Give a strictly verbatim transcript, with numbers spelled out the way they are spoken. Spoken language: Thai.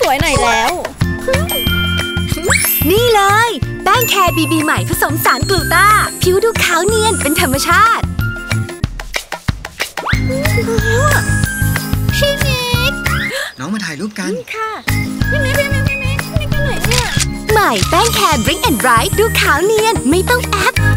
สวยหน่อยแล้วนี่เลยแป้งแคร์บีบีใหม่ผสมสารกลูต้าผิวดูขาวเนียนเป็นธรรมชาติพี่มิกน้องมาถ่ายรูปกันค่ะพี่มิกพี่มิกพี่มิกพี่มิกกันไหนเนี่ยใหม่แป้งแคร์ Drink and Bright ดูขาวเนียนไม่ต้องแอป